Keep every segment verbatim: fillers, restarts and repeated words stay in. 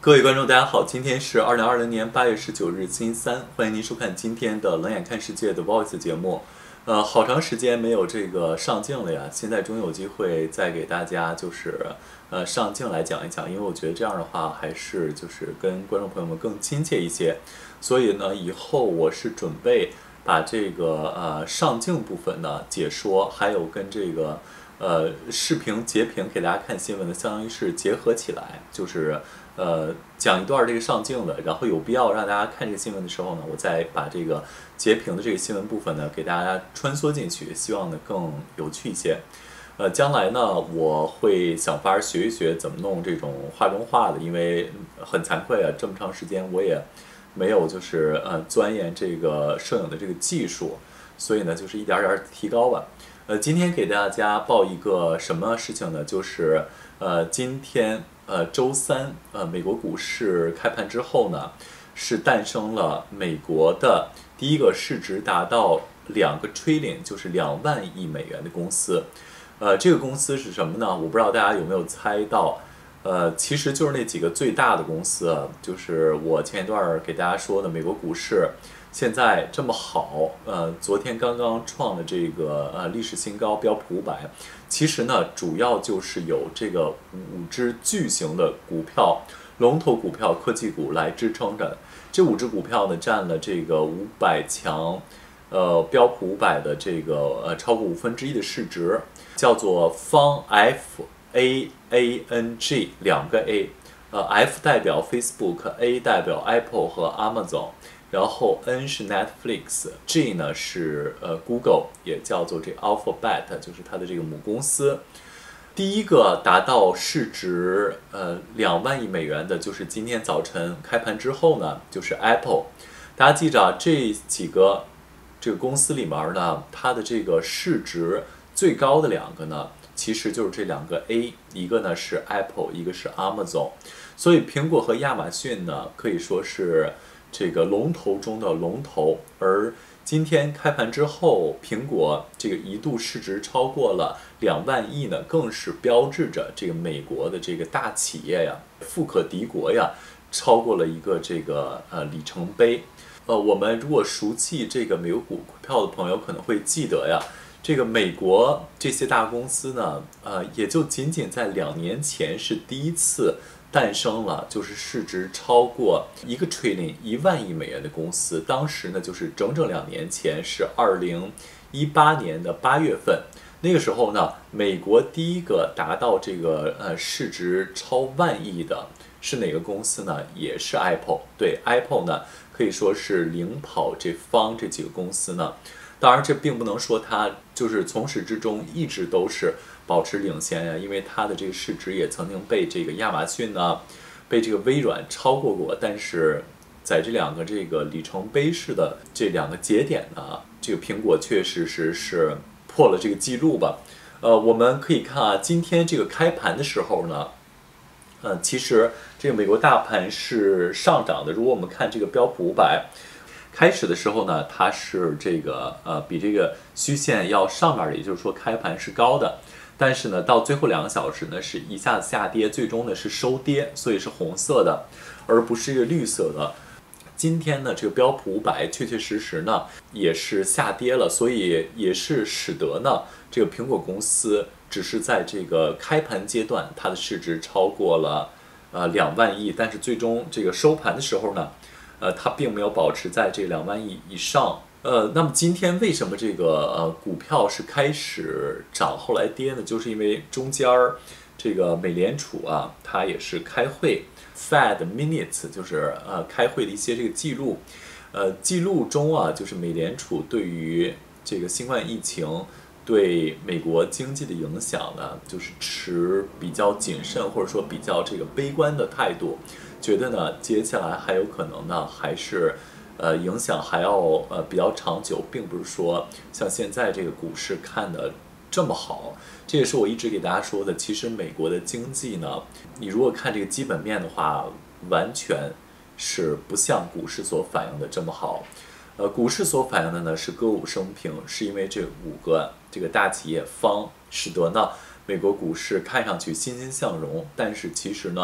各位观众，大家好，今天是二零二零年八月十九日，星期三，欢迎您收看今天的《冷眼看世界》的 Voice 节目。呃，好长时间没有这个上镜了呀，现在终于有机会再给大家就是呃上镜来讲一讲，因为我觉得这样的话还是就是跟观众朋友们更亲切一些。所以呢，以后我是准备把这个呃上镜部分呢解说，还有跟这个呃视频截屏给大家看新闻的，相当于是结合起来，就是呃讲一段这个上镜的，然后有必要让大家看这个新闻的时候呢，我再把这个截屏的这个新闻部分呢给大家穿梭进去，希望呢更有趣一些。呃，将来呢，我会想法学一学怎么弄这种画中画的，因为很惭愧啊，这么长时间我也没有就是呃钻研这个摄影的这个技术，所以呢，就是一点点提高吧。呃，今天给大家报一个什么事情呢？就是呃，今天呃周三呃美国股市开盘之后呢，是诞生了美国的第一个市值达到两个 trillion， 就是两万亿美元的公司。呃，这个公司是什么呢？我不知道大家有没有猜到。呃，其实就是那几个最大的公司啊，就是我前一段给大家说的，美国股市现在这么好，呃，昨天刚刚创了这个呃历史新高，标普五百。其实呢，主要就是有这个五只巨型的股票、龙头股票、科技股来支撑着。这五只股票呢，占了这个五百强，呃，标普五百的这个呃超过五分之一的市值，叫做方 F A A N G 两个 A， 呃 F 代表 Facebook，A 代表 Apple 和 Amazon。然后 N 是 Netflix，G 呢是呃 Google， 也叫做这 Alphabet， 就是它的这个母公司。第一个达到市值呃两万亿美元的，就是今天早晨开盘之后呢，就是 Apple。大家记着啊，这几个这个公司里面呢，它的这个市值最高的两个呢，其实就是这两个 A， 一个呢是 Apple， 一个是 Amazon。所以苹果和亚马逊呢，可以说是这个龙头中的龙头。而今天开盘之后，苹果这个一度市值超过了两万亿呢，更是标志着这个美国的这个大企业呀，富可敌国呀，超过了一个这个呃里程碑。呃，我们如果熟悉这个美国股票的朋友可能会记得呀，这个美国这些大公司呢，呃，也就仅仅在两年前是第一次诞生了，就是市值超过一个 trillion 一万亿美元的公司。当时呢，就是整整两年前，是二零一八年的八月份。那个时候呢，美国第一个达到这个呃市值超万亿的是哪个公司呢？也是 Apple。对 Apple 呢，可以说是领跑这方这几个公司呢。当然，这并不能说它就是从始至终一直都是保持领先呀，因为它的这个市值也曾经被这个亚马逊呢，被这个微软超过过。但是在这两个这个里程碑式的这两个节点呢，这个苹果确实是是破了这个记录吧。呃，我们可以看啊，今天这个开盘的时候呢，呃，其实这个美国大盘是上涨的。如果我们看这个标普五百。开始的时候呢，它是这个呃比这个虚线要上面的，也就是说开盘是高的，但是呢到最后两个小时呢是一下子下跌，最终呢是收跌，所以是红色的，而不是一个绿色的。今天呢这个标普五百确确实实呢也是下跌了，所以也是使得呢这个苹果公司只是在这个开盘阶段它的市值超过了呃两万亿，但是最终这个收盘的时候呢。呃，它并没有保持在这两万亿以上。呃，那么今天为什么这个呃股票是开始涨后来跌呢？就是因为中间儿这个美联储啊，它也是开会 ，Fed Minutes 就是呃开会的一些这个记录。呃，记录中啊，就是美联储对于这个新冠疫情对美国经济的影响呢，就是持比较谨慎或者说比较这个悲观的态度。觉得呢，接下来还有可能呢，还是，呃，影响还要呃比较长久，并不是说像现在这个股市看的这么好。这也是我一直给大家说的，其实美国的经济呢，你如果看这个基本面的话，完全是不像股市所反映的这么好。呃，股市所反映的呢是歌舞升平，是因为这五个这个大企业方使得呢美国股市看上去欣欣向荣，但是其实呢。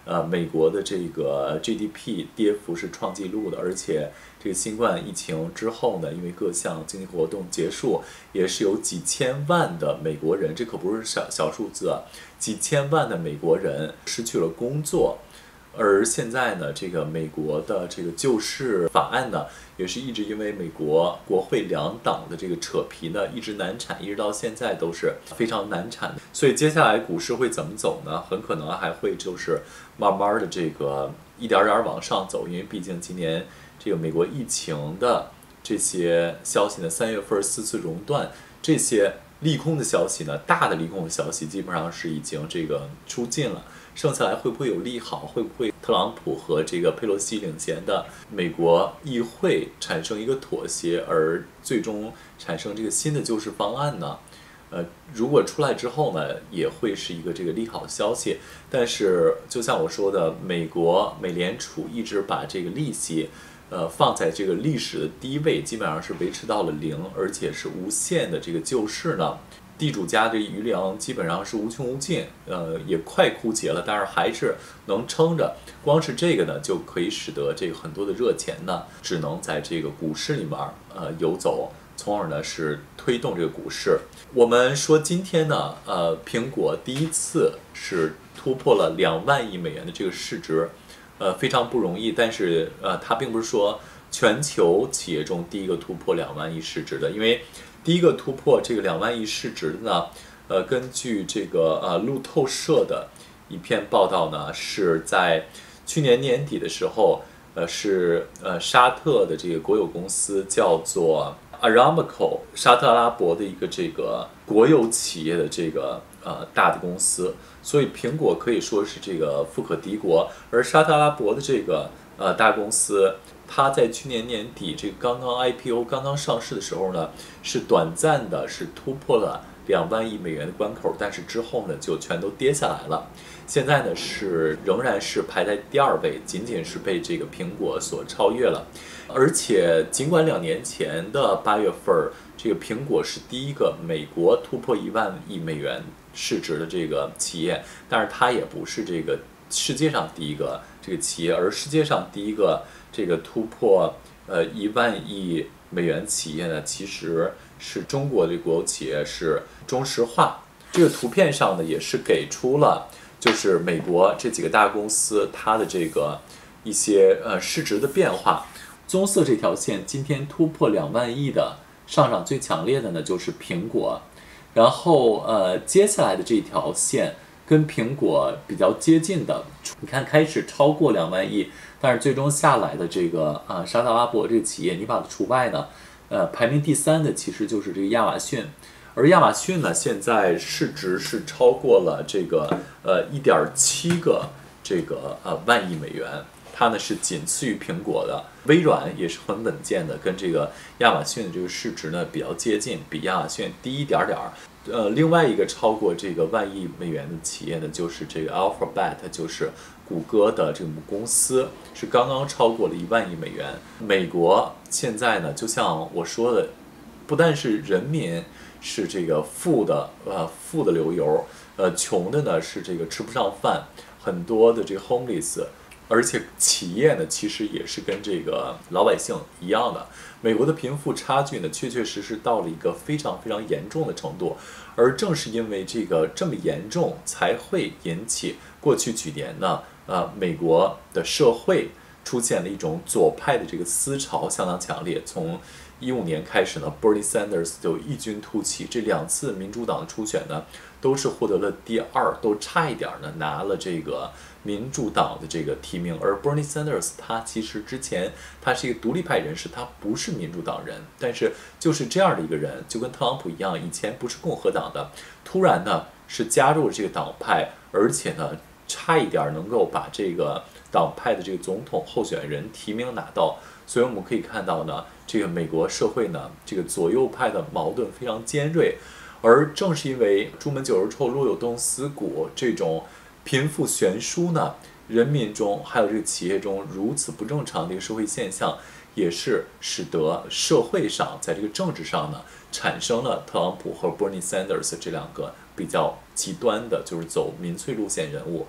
呃，美国的这个 G D P 跌幅是创纪录的，而且这个新冠疫情之后呢，因为各项经济活动结束，也是有几千万的美国人，这可不是小小数字啊，几千万的美国人失去了工作。而现在呢，这个美国的这个救市法案呢，也是一直因为美国国会两党的这个扯皮呢，一直难产，一直到现在都是非常难产的。所以接下来股市会怎么走呢？很可能还会就是慢慢的这个一点点往上走，因为毕竟今年这个美国疫情的这些消息呢，三月份四次熔断这些利空的消息呢，大的利空的消息基本上是已经这个出尽了。剩下来会不会有利好？会不会特朗普和这个佩洛西领衔的美国议会产生一个妥协，而最终产生这个新的救市方案呢？呃，如果出来之后呢，也会是一个这个利好消息。但是就像我说的，美国美联储一直把这个利息，呃，放在这个历史的低位，基本上是维持到了零，而且是无限的这个救市呢。地主家的余粮基本上是无穷无尽，呃，也快枯竭了，但是还是能撑着。光是这个呢，就可以使得这个很多的热钱呢，只能在这个股市里面呃游走，从而呢是推动这个股市。我们说今天呢，呃，苹果第一次是突破了两万亿美元的这个市值，呃，非常不容易。但是呃，它并不是说全球企业中第一个突破两万亿市值的，因为第一个突破这个两万亿市值的呢，呃，根据这个呃路透社的一篇报道呢，是在去年年底的时候，呃，是呃沙特的这个国有公司叫做 Aramco， 沙特阿拉伯的一个这个国有企业的这个呃大的公司，所以苹果可以说是这个富可敌国，而沙特阿拉伯的这个呃大公司。它在去年年底这个刚刚 I P O 刚刚上市的时候呢，是短暂的是突破了两万亿美元的关口，但是之后呢就全都跌下来了。现在呢是仍然是排在第二位，仅仅是被这个苹果所超越了。而且尽管两年前的八月份，这个苹果是第一个美国突破一万亿美元市值的这个企业，但是它也不是这个世界上第一个这个企业，而世界上第一个这个突破呃一万亿美元企业呢，其实是中国的国有企业是中石化。这个图片上呢也是给出了就是美国这几个大公司它的这个一些呃市值的变化。棕色这条线今天突破两万亿的上涨最强烈的呢就是苹果，然后呃接下来的这条线跟苹果比较接近的，你看开始超过两万亿，但是最终下来的这个啊、呃、沙特阿拉伯这个企业，你把它除外呢，呃排名第三的其实就是这个亚马逊，而亚马逊呢现在市值是超过了这个呃一点七个这个呃万亿美元。它呢是仅次于苹果的，微软也是很稳健的，跟这个亚马逊的这个市值呢比较接近，比亚马逊低一点点儿。呃，另外一个超过这个万亿美元的企业呢，就是这个 Alphabet， 就是谷歌的这个母公司，是刚刚超过了一万亿美元。美国现在呢，就像我说的，不但是人民是这个富的，呃，富的流油，呃，穷的呢是这个吃不上饭，很多的这个 homeless。而且企业呢，其实也是跟这个老百姓一样的。美国的贫富差距呢，确确实实到了一个非常非常严重的程度。而正是因为这个这么严重，才会引起过去几年呢，呃，美国的社会出现了一种左派的这个思潮相当强烈。从一五年开始呢 ，Bernie Sanders 就异军突起，这两次民主党的初选呢，都是获得了第二，都差一点呢拿了这个民主党的这个提名。而 Bernie Sanders 他其实之前他是一个独立派人士，他不是民主党人，但是就是这样的一个人，就跟特朗普一样，以前不是共和党的，突然呢是加入了这个党派，而且呢差一点能够把这个党派的这个总统候选人提名拿到。所以我们可以看到呢，这个美国社会呢，这个左右派的矛盾非常尖锐，而正是因为朱门酒肉臭，路有冻死骨这种贫富悬殊呢，人民中还有这个企业中如此不正常的一个社会现象，也是使得社会上在这个政治上呢，产生了特朗普和 Bernie Sanders 这两个比较极端的，就是走民粹路线人物。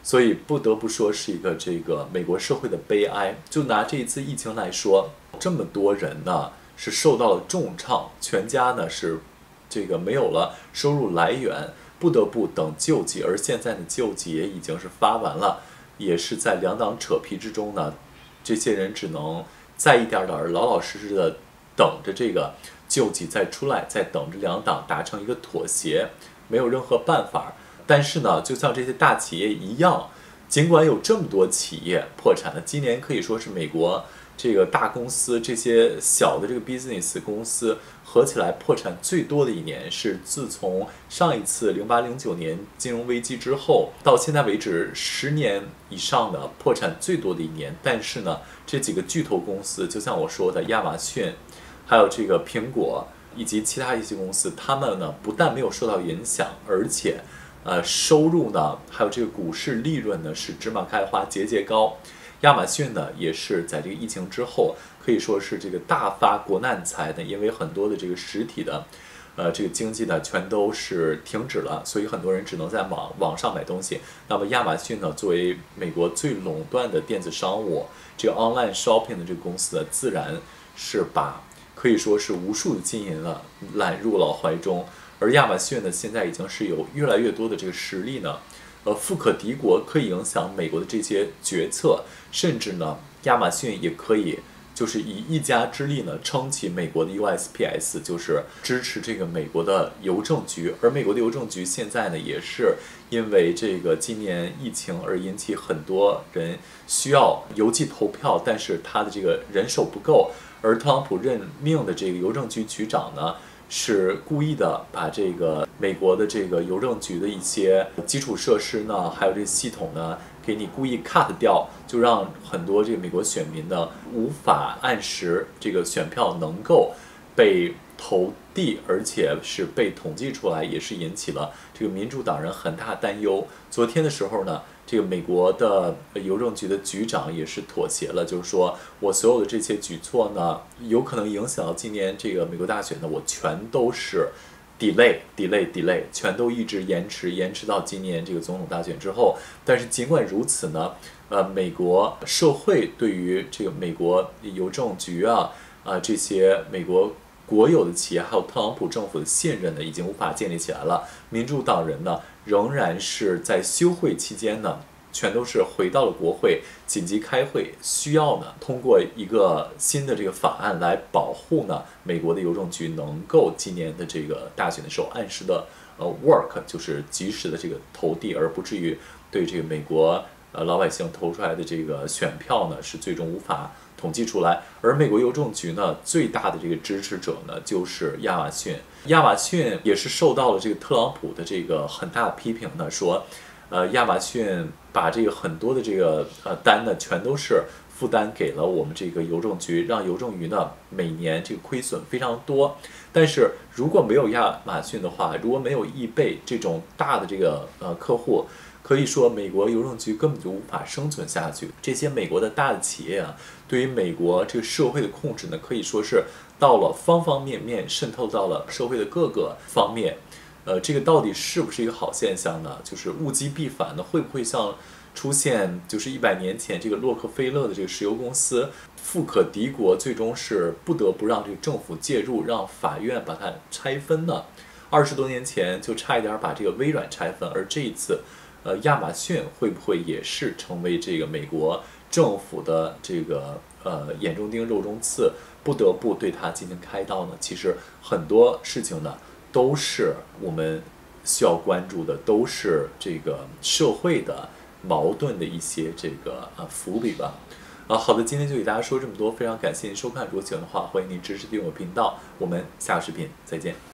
所以不得不说是一个这个美国社会的悲哀。就拿这一次疫情来说，这么多人呢是受到了重创，全家呢是这个没有了收入来源，不得不等救济，而现在的救济也已经是发完了，也是在两党扯皮之中呢，这些人只能再一点点儿老老实实的等着这个救济再出来，再等着两党达成一个妥协，没有任何办法。但是呢，就像这些大企业一样，尽管有这么多企业破产了，今年可以说是美国这个大公司这些小的这个 business 公司合起来破产最多的一年，是自从上一次零八零九年金融危机之后到现在为止十年以上的破产最多的一年。但是呢，这几个巨头公司，就像我说的亚马逊，还有这个苹果以及其他一些公司，他们呢不但没有受到影响，而且呃，收入呢，还有这个股市利润呢，是芝麻开花，节节高。亚马逊呢，也是在这个疫情之后，可以说是这个大发国难财的，因为很多的这个实体的，呃，这个经济呢，全都是停止了，所以很多人只能在网网上买东西。那么亚马逊呢，作为美国最垄断的电子商务，这个 online shopping 的这个公司呢，自然是把可以说是无数的金银了揽入了怀中。而亚马逊呢，现在已经是有越来越多的这个实力呢，呃，富可敌国，可以影响美国的这些决策，甚至呢，亚马逊也可以就是以一家之力呢，撑起美国的 U S P S， 就是支持这个美国的邮政局。而美国的邮政局现在呢，也是因为这个今年疫情而引起很多人需要邮寄投票，但是他的这个人手不够，而特朗普任命的这个邮政局局长呢，是故意的把这个美国的这个邮政局的一些基础设施呢，还有这系统呢，给你故意 cut 掉，就让很多这个美国选民呢无法按时这个选票能够被投递，而且是被统计出来，也是引起了这个民主党人很大担忧。昨天的时候呢，这个美国的邮政局的局长也是妥协了，就是说我所有的这些举措呢，有可能影响到今年这个美国大选呢，我全都是 delay delay delay， 全都一直延迟延迟到今年这个总统大选之后。但是尽管如此呢，呃，美国社会对于这个美国邮政局啊啊、呃、这些美国国有的企业还有特朗普政府的信任呢，已经无法建立起来了。民主党人呢，仍然是在休会期间呢，全都是回到了国会紧急开会，需要呢通过一个新的这个法案来保护呢美国的邮政局能够今年的这个大选的时候按时的呃 work， 就是及时的这个投递，而不至于对这个美国呃老百姓投出来的这个选票呢是最终无法统计出来。而美国邮政局呢，最大的这个支持者呢，就是亚马逊。亚马逊也是受到了这个特朗普的这个很大的批评呢，说，呃，亚马逊把这个很多的这个呃单呢，全都是负担给了我们这个邮政局，让邮政局呢每年这个亏损非常多。但是如果没有亚马逊的话，如果没有易贝这种大的这个呃客户，可以说美国邮政局根本就无法生存下去。这些美国的大的企业啊，对于美国这个社会的控制呢，可以说是到了方方面面，渗透到了社会的各个方面。呃，这个到底是不是一个好现象呢？就是物极必反呢，会不会像出现就是一百年前这个洛克菲勒的这个石油公司富可敌国，最终是不得不让这个政府介入，让法院把它拆分呢？二十多年前就差一点把这个微软拆分，而这一次，呃，亚马逊会不会也是成为这个美国政府的这个呃眼中钉肉中刺，不得不对它进行开刀呢？其实很多事情呢，都是我们需要关注的，都是这个社会的矛盾的一些这个呃伏笔吧。啊，好的，今天就给大家说这么多，非常感谢您收看。如果喜欢的话，欢迎您支持订阅我频道。我们下个视频再见。